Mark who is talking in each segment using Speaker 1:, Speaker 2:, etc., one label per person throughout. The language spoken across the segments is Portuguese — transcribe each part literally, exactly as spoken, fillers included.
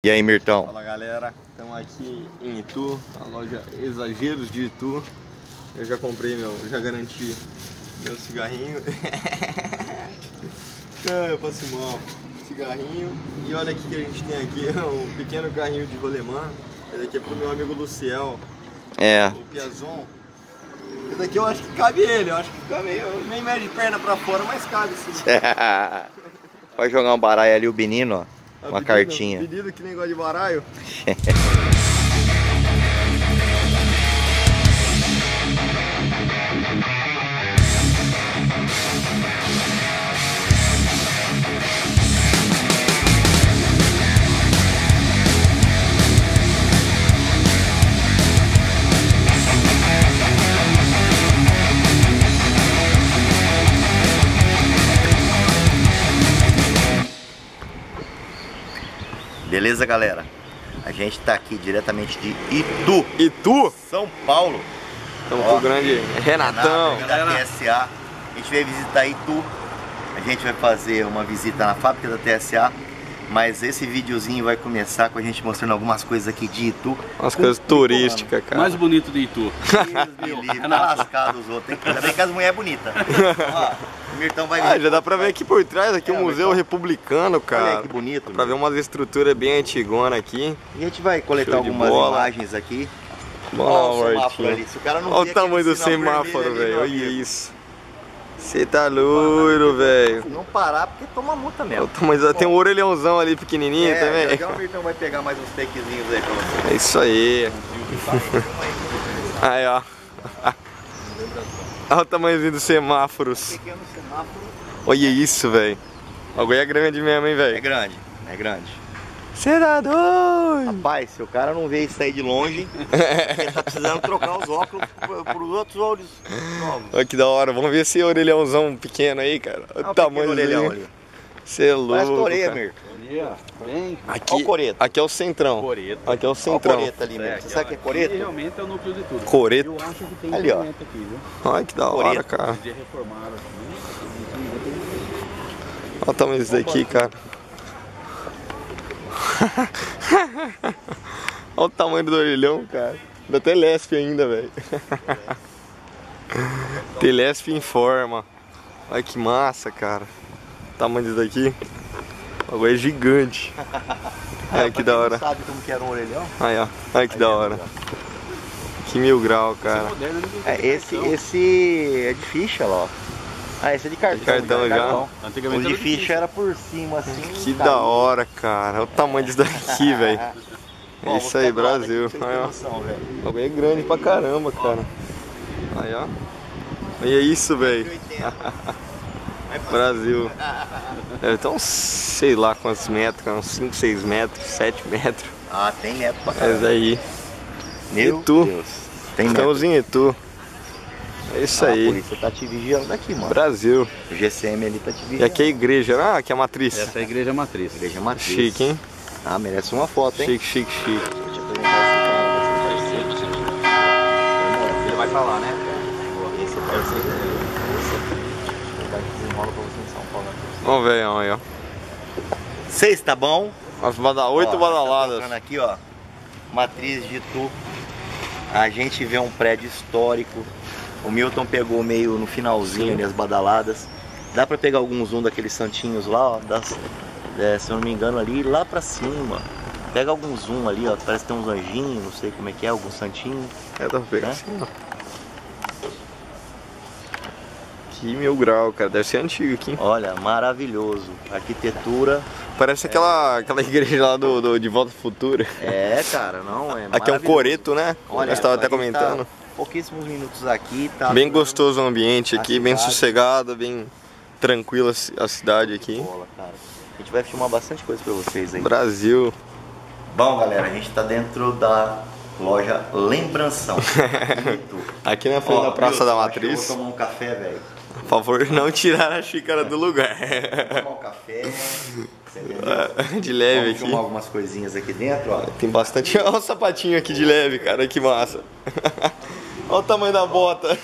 Speaker 1: E aí, Mirtão?
Speaker 2: Fala galera, estamos aqui em Itu, a loja Exageros de Itu. Eu já comprei meu, já garanti meu cigarrinho. Ah, eu passo mal, cigarrinho. E olha aqui que a gente tem aqui, um pequeno carrinho de rolemã. Esse aqui é pro meu amigo Luciel,
Speaker 1: É.
Speaker 2: o Piazon. Esse daqui eu acho que cabe ele, eu acho que fica meio, meio médio de perna pra fora, mas cabe sim.
Speaker 1: Vai jogar um baralho ali, o menino, ó.
Speaker 2: Tá
Speaker 1: Uma
Speaker 2: pedido,
Speaker 1: cartinha.
Speaker 2: Pedido que negócio de baralho.
Speaker 1: Beleza, galera? A gente tá aqui diretamente de Itu,
Speaker 2: Itu?
Speaker 1: São Paulo.
Speaker 2: Estamos com o grande Renatão.
Speaker 1: Da T S A. A gente veio visitar Itu. A gente vai fazer uma visita na fábrica da T S A. Mas esse videozinho vai começar com a gente mostrando algumas coisas aqui de Itu.
Speaker 2: Umas coisas turísticas, cara.
Speaker 3: Mais bonito de Itu.
Speaker 1: Tá lascado os outros. Ainda bem que as mulheres é bonita. Ó, o Mirtão vai vir.
Speaker 2: Ah, já dá pra ver aqui por trás, aqui o
Speaker 1: É,
Speaker 2: um museu
Speaker 1: Mirtão.
Speaker 2: republicano, cara.
Speaker 1: Olha aí que bonito.
Speaker 2: Dá pra ver umas estruturas bem antigonas aqui.
Speaker 1: E a gente vai coletar
Speaker 2: Show de
Speaker 1: algumas
Speaker 2: bola.
Speaker 1: imagens aqui.
Speaker 2: Bora
Speaker 1: Ó, o
Speaker 2: lá,
Speaker 1: semáforo
Speaker 2: Martinho.
Speaker 1: ali. Se o cara não
Speaker 2: Olha
Speaker 1: vê
Speaker 2: o tamanho
Speaker 1: aquele
Speaker 2: do
Speaker 1: sinal
Speaker 2: semáforo,
Speaker 1: vermelho ali,
Speaker 2: velho.
Speaker 1: meu
Speaker 2: Olha
Speaker 1: amigo.
Speaker 2: isso. Você tá loiro, velho.
Speaker 1: Não parar porque toma multa
Speaker 2: Olha
Speaker 1: mesmo.
Speaker 2: o tamanho- Tem um orelhãozão ali pequenininho
Speaker 1: É,
Speaker 2: também.
Speaker 1: já já o Mirtão vai pegar mais uns takezinhos aí pra você.
Speaker 2: É isso aí. Aí, ó. Olha o tamanhozinho dos semáforos.
Speaker 1: Pequeno semáforo.
Speaker 2: Olha isso, velho. O bagulho é grande mesmo, hein,
Speaker 1: É
Speaker 2: velho.
Speaker 1: grande, é grande.
Speaker 2: Você tá doido?
Speaker 1: Rapaz, se o cara não vê isso aí de longe, ele tá precisando trocar os óculos por, por outros olhos novos.
Speaker 2: Olha que da hora. Vamos ver esse orelhãozão pequeno aí, cara. Olha
Speaker 1: Olha
Speaker 2: o tamanho
Speaker 1: orelhão
Speaker 2: dele.
Speaker 1: ali.
Speaker 2: Você é louco.
Speaker 1: Parece orelha,
Speaker 2: cara.
Speaker 1: Mirko.
Speaker 3: Bem,
Speaker 1: Olha
Speaker 2: Aqui,
Speaker 1: o coreto.
Speaker 2: aqui é o centrão.
Speaker 3: coreto.
Speaker 2: Aqui é o
Speaker 1: Olha o
Speaker 2: centrão.
Speaker 1: coreto ali, Mirko. Você sabe o que é
Speaker 3: Aqui
Speaker 1: coreto?
Speaker 3: realmente é o núcleo de tudo.
Speaker 2: Coreto.
Speaker 3: Eu acho que tem
Speaker 1: Ali, ó.
Speaker 3: aqui, viu?
Speaker 2: Olha que da hora,
Speaker 1: Coreto.
Speaker 2: cara.
Speaker 3: Eles reformaram aqui.
Speaker 2: Olha o tamanho disso daqui, cara. Olha o tamanho do orelhão, cara. Dá até lespe ainda, velho. Telesp em forma. Olha que massa, cara. O tamanho disso daqui. O bagulho é gigante. Olha que
Speaker 1: Pra
Speaker 2: da
Speaker 1: quem
Speaker 2: hora.
Speaker 1: não sabe como que era um orelhão?
Speaker 2: Aí, ó. Olha que da hora. Que mil grau, cara.
Speaker 3: Moderno, né?
Speaker 1: É, esse, esse é de ficha, lá, ó. Ah, esse é de cartão.
Speaker 2: De cartão já.
Speaker 3: Antigamente
Speaker 1: O de
Speaker 3: era
Speaker 1: ficha era por cima, assim.
Speaker 2: Que
Speaker 1: caiu.
Speaker 2: da hora, cara. Olha o tamanho disso daqui, velho.
Speaker 1: Bom,
Speaker 2: É
Speaker 1: vou
Speaker 2: isso aí,
Speaker 1: ficar do lado
Speaker 2: Brasil.
Speaker 1: aqui pra vocês
Speaker 2: Aí,
Speaker 1: terem
Speaker 2: ó.
Speaker 1: noção, velho.
Speaker 2: O bagulho é grande pra caramba, cara. Aí, ó. Olha isso, velho. Brasil. Deve ter uns, sei lá quantos metros, cara, uns cinco, seis metros, sete metros.
Speaker 1: Ah, tem neto pra
Speaker 2: Mas
Speaker 1: caramba.
Speaker 2: aí,
Speaker 1: Meu
Speaker 2: Itu.
Speaker 1: Deus. Tem neto.
Speaker 2: estamos em Itu. É isso
Speaker 1: Ah, a
Speaker 2: aí.
Speaker 1: polícia tá te vigiando daqui, mano.
Speaker 2: Brasil.
Speaker 1: O G C M ali tá te vigiando.
Speaker 2: E aqui é a igreja, ah, aqui é a matriz.
Speaker 3: Essa é a igreja matriz.
Speaker 1: Igreja Matriz.
Speaker 2: Chique, hein?
Speaker 1: Ah, merece uma foto, hein?
Speaker 2: Chique, chique, chique.
Speaker 1: Deixa eu te apresentar esse cara, vai ser parceiro. Ele vai falar, né? Esse é parceiro. Esse aqui. Ele vai desenrola pra você em São Paulo.
Speaker 2: Vamos ver, aí, ó.
Speaker 1: Seis, tá bom?
Speaker 2: As bada... Oito
Speaker 1: Ó,
Speaker 2: badaladas.
Speaker 1: Tá tocando aqui, ó. Matriz de Itu. A gente vê um prédio histórico. O Milton pegou meio no finalzinho ali as badaladas. Dá pra pegar algum zoom daqueles santinhos lá, ó. Das, é, se eu não me engano ali, lá pra cima. Pega algum zoom ali, ó. Parece que tem uns anjinhos, não sei como é que é, algum santinho.
Speaker 2: É, dá pra pegar
Speaker 1: Né?
Speaker 2: assim, ó. Que mil grau, cara. Deve ser antigo aqui, hein?
Speaker 1: Olha, maravilhoso. Arquitetura.
Speaker 2: Parece aquela, aquela igreja lá do, do De Volta ao Futuro.
Speaker 1: É, cara, não é.
Speaker 2: Aqui é um
Speaker 1: maravilhoso.
Speaker 2: coreto, né?
Speaker 1: Olha,
Speaker 2: Nós estava
Speaker 1: a
Speaker 2: até
Speaker 1: gente
Speaker 2: comentando.
Speaker 1: Tá pouquíssimos minutos aqui, tá?
Speaker 2: Bem gostoso o ambiente
Speaker 1: a
Speaker 2: aqui, bem
Speaker 1: cidade.
Speaker 2: sossegado, bem tranquila a cidade aqui.
Speaker 1: Bola, cara. A gente vai filmar bastante coisa pra vocês aí.
Speaker 2: Brasil.
Speaker 1: Bom, galera, a gente tá dentro da loja Lembranção.
Speaker 2: Aqui na frente
Speaker 1: Ó,
Speaker 2: da Praça da
Speaker 1: Wilson, acho que
Speaker 2: Matriz.
Speaker 1: Eu vou tomar um café, velho.
Speaker 2: Por favor, não tirar a xícara do lugar.
Speaker 1: Vou tomar um café. Você entendeu?
Speaker 2: De leve
Speaker 1: Vamos
Speaker 2: aqui.
Speaker 1: filmar algumas coisinhas aqui dentro, ó.
Speaker 2: Tem bastante. Olha o sapatinho aqui de leve, cara, que massa. Olha o tamanho da bota.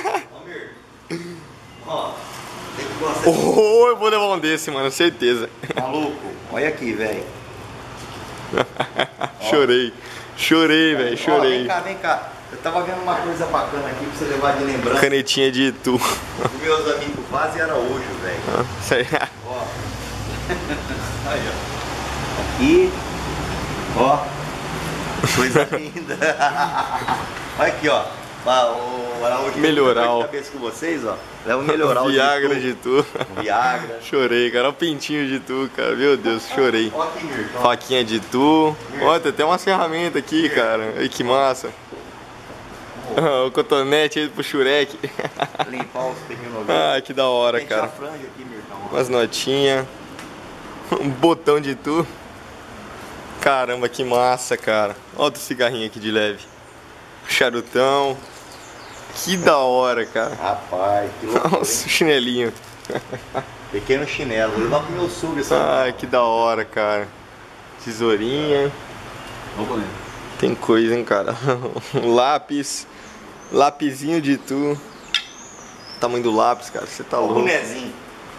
Speaker 1: Ó, tem que gostar
Speaker 2: Oh, eu vou levar um desse, mano, certeza.
Speaker 1: de maluco. Olha aqui, velho.
Speaker 2: Chorei. Chorei, velho,
Speaker 1: Ó,
Speaker 2: chorei.
Speaker 1: vem cá, vem cá. Eu tava vendo uma coisa bacana aqui pra você levar de lembrança.
Speaker 2: Canetinha de Itu.
Speaker 1: Os meus amigos Vaz e Araújo, velho.
Speaker 2: Isso aí.
Speaker 1: Ó. Aí, ó. Aqui. Ó. Coisa linda. Olha aqui, ó. O Araújo
Speaker 2: Melhoral.
Speaker 1: de cabeça com vocês, ó. Leva um melhoral
Speaker 2: Viagra
Speaker 1: de
Speaker 2: de Itu.
Speaker 1: Viagra.
Speaker 2: Chorei, cara. Olha o pintinho de Itu, cara. Meu Deus, chorei.
Speaker 1: Ó aqui, Mirton.
Speaker 2: Faquinha de Itu. Ó, tem até umas ferramentas aqui, cara. Ai, que massa. O cotonete aí pro Shurek.
Speaker 1: Limpar os terrenos.
Speaker 2: Ah, que da hora,
Speaker 1: Tem a
Speaker 2: cara.
Speaker 1: franja aqui, Mirton.
Speaker 2: Umas notinhas. Um botão de Itu. Caramba, que massa, cara. Olha outro cigarrinho aqui de leve. Charutão. Que da hora, cara.
Speaker 1: Rapaz, que loucura,
Speaker 2: Nossa,
Speaker 1: hein?
Speaker 2: chinelinho.
Speaker 1: Pequeno chinelo. Vou levar pro meu sub essa.
Speaker 2: Ai, que da hora, cara. Tesourinha.
Speaker 3: Vamos comer.
Speaker 2: Tem coisa, hein, cara. Um lápis. Lapisinho de Itu. Tamanho do lápis, cara. Você tá
Speaker 1: Ó o
Speaker 2: louco.
Speaker 1: bonezinho.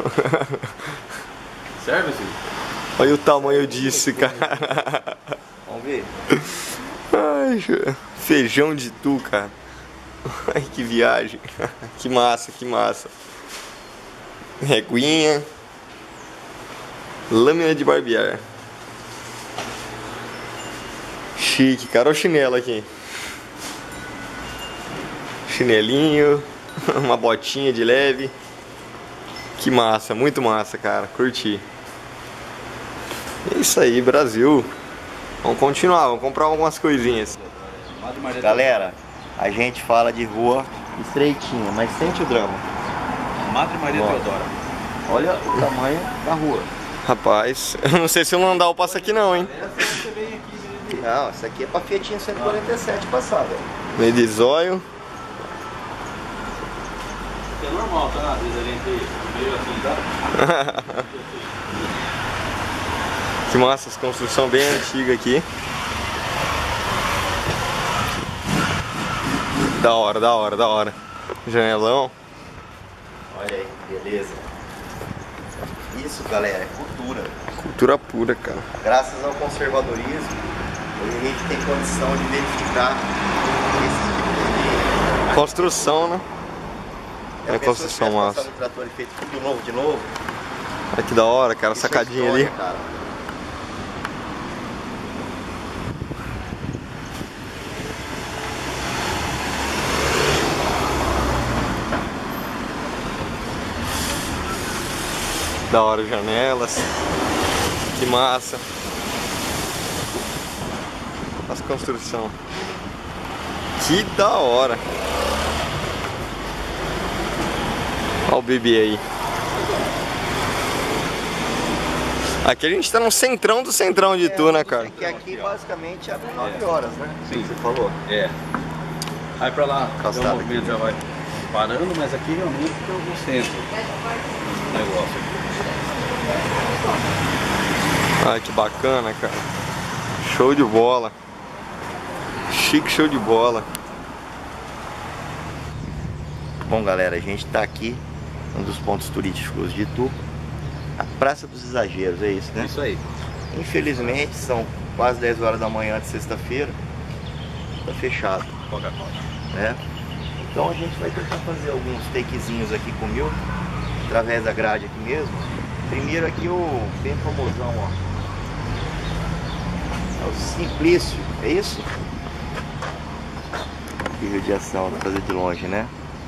Speaker 3: Serve, Silvio?
Speaker 2: Olha o tamanho disso, cara.
Speaker 1: Vamos ver.
Speaker 2: Ai, feijão de Itu, cara. Ai, que viagem. Que massa, que massa. Reguinha. Lâmina de barbear. Chique, cara. Olha o chinelo aqui. Chinelinho. Uma botinha de leve. Que massa, muito massa, cara. Curti. É isso aí, Brasil. Vamos continuar, vamos comprar algumas coisinhas.
Speaker 3: Madre Maria
Speaker 1: Galera, a gente fala de rua estreitinha, mas sente o drama.
Speaker 3: Madre Maria
Speaker 1: Ó.
Speaker 3: Teodora.
Speaker 1: Olha o tamanho da rua.
Speaker 2: Rapaz, eu não sei se o Landau passa aqui não, hein?
Speaker 3: Essa você vem aqui, né?
Speaker 1: Não, essa aqui é pra Fiatinha cento e quarenta e sete passar, velho.
Speaker 2: Meio de zóio.
Speaker 3: É normal, tá? Às vezes a gente meio assim, tá?
Speaker 2: Que massa, essa construção bem antiga aqui. Da hora, da hora, da hora. Janelão.
Speaker 1: Olha aí, beleza. Isso, galera, é cultura.
Speaker 2: Cultura pura, cara.
Speaker 1: Graças ao conservadorismo, hoje a gente tem condição de verificar esse tipo de...
Speaker 2: Construção, né?
Speaker 1: Já
Speaker 2: É
Speaker 1: pensou
Speaker 2: construção
Speaker 1: se tivesse
Speaker 2: massa.
Speaker 1: passado o trator e feito tudo novo de novo?
Speaker 2: Olha que da hora, cara.
Speaker 1: Isso é
Speaker 2: Sacadinha
Speaker 1: história,
Speaker 2: ali.
Speaker 1: cara.
Speaker 2: Da hora, janelas. Que massa. As construção. Que da hora. Olha o bebê aí. Aqui a gente tá no centrão do centrão de Itu, né, cara?
Speaker 1: É que aqui basicamente abre nove horas, né? Sim, você falou.
Speaker 3: É. Aí pra lá,
Speaker 1: Calçada
Speaker 3: o movimento já vai parando, mas aqui realmente é o centro do negócio aqui.
Speaker 2: Ai, que bacana, cara. Show de bola. Chique, show de bola.
Speaker 1: Bom, galera, a gente tá aqui, um dos pontos turísticos de Itu, a Praça dos Exageros, é isso, né?
Speaker 3: Isso aí.
Speaker 1: Infelizmente, são quase dez horas da manhã de sexta-feira, tá fechado,
Speaker 3: Coca-Cola.
Speaker 1: né? Então a gente vai tentar fazer alguns takezinhos aqui com o Milton, através da grade aqui mesmo. Primeiro aqui o bem famosão, ó. É o Simplício, é isso? Que Rio de Ação, vou fazer de longe, né?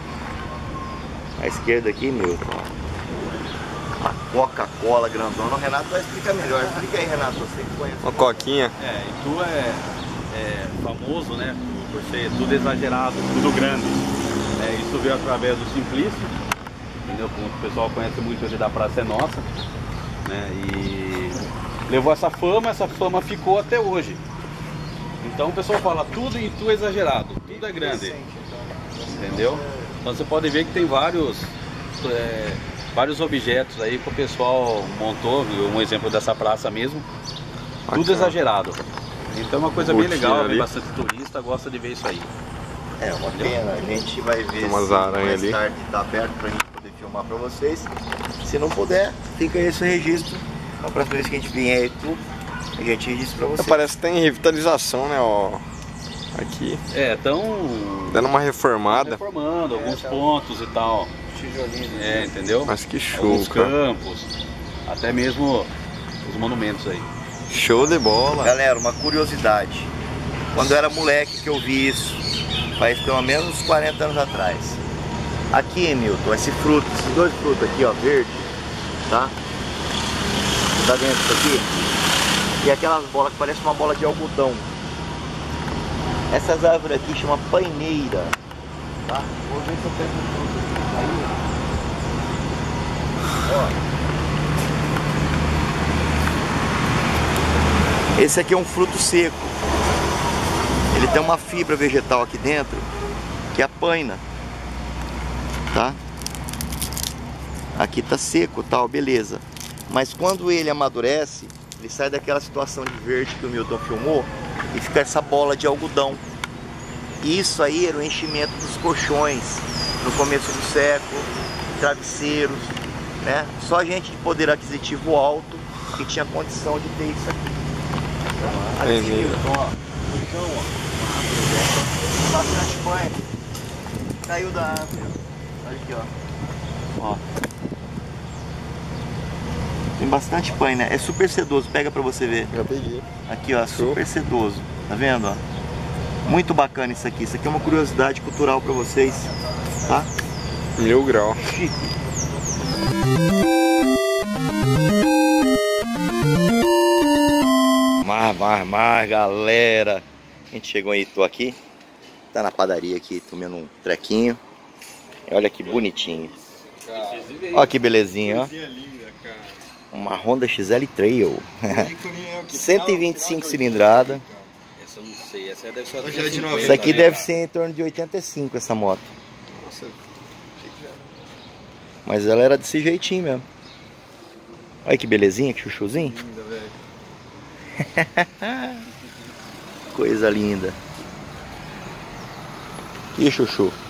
Speaker 1: À esquerda aqui, Milton, ó. A Coca-Cola grandona. O Renato vai explicar melhor. Explica aí, Renato, você que conhece.
Speaker 2: Uma coquinha.
Speaker 3: É, Itu é, é famoso, né, por ser tudo exagerado, tudo grande. É, isso veio através do Simplício, entendeu? Como o pessoal conhece muito ele da Praça é Nossa, né? E levou essa fama, essa fama ficou até hoje. Então o pessoal fala tudo em Itu é exagerado, tudo é grande, entendeu? Então você pode ver que tem vários é, vários objetos aí que o pessoal montou, um exemplo dessa praça mesmo, tudo
Speaker 2: Aqui, ó.
Speaker 3: exagerado. Então é uma coisa bem
Speaker 2: Botinha
Speaker 3: legal,
Speaker 2: ali.
Speaker 3: vem bastante turista, gosta de ver isso aí.
Speaker 1: É uma pena, a gente vai ver
Speaker 2: Tem umas
Speaker 1: se
Speaker 2: aranhas
Speaker 1: mais
Speaker 2: ali.
Speaker 1: tarde tá aberto pra gente poder filmar pra vocês. Se não puder, fica esse registro. Na próxima vez que a gente vier aí, tu, A gente disse pra você.
Speaker 2: Parece que tem revitalização, né, ó. Aqui.
Speaker 3: É, tão
Speaker 2: dando uma reformada.
Speaker 3: Reformando alguns pontos e tal.
Speaker 1: Tijolinho.
Speaker 3: É, entendeu?
Speaker 2: Mas que show,
Speaker 3: alguns
Speaker 2: cara.
Speaker 3: campos, até mesmo os monumentos aí.
Speaker 2: Show de bola.
Speaker 1: Galera, uma curiosidade. Quando eu era moleque que eu vi isso, faz pelo menos uns quarenta anos atrás. Aqui, Milton, esse fruto, esses dois frutos aqui, ó, verde, tá? Tá vendo isso aqui? E aquelas bolas que parecem uma bola de algodão. Essas árvores aqui chamam paineira, tá? Vou ver se eu pego um fruto aqui. Aí, ó. Esse aqui é um fruto seco. Ele tem uma fibra vegetal aqui dentro que é a paina, tá? Aqui tá seco, tal, beleza. Mas quando ele amadurece, ele sai daquela situação de verde que o Milton filmou e fica essa bola de algodão. Isso aí era o enchimento dos colchões no começo do século, travesseiros, né? Só gente de poder aquisitivo alto que tinha condição de ter isso aqui. Aqui, Milton, ó, no chão, ó, bastante banho. Caiu da árvore, ó. Olha aqui, ó. Ó. Tem bastante pãe, né? É super sedoso, pega pra você ver.
Speaker 2: Já peguei.
Speaker 1: Aqui, ó, super sedoso. Tá vendo, ó? Muito bacana isso aqui. Isso aqui é uma curiosidade cultural pra vocês, tá?
Speaker 2: Mil grau.
Speaker 1: Chique. Mar, mar, mar, galera. A gente chegou em Itu aqui. Tá na padaria aqui, tomando um trequinho. E olha que bonitinho. Olha que belezinha, ó. Uma Honda X L Trail. cento e vinte e cinco cilindrada.
Speaker 3: Essa eu não sei, essa deve ser
Speaker 2: Já é de noventa.
Speaker 1: Isso aqui deve ser em torno de oitenta e cinco, essa moto.
Speaker 2: Nossa,
Speaker 1: Mas ela era desse jeitinho mesmo. Olha que belezinha, que chuchuzinho.
Speaker 2: linda, velho.
Speaker 1: Coisa linda. E chuchu.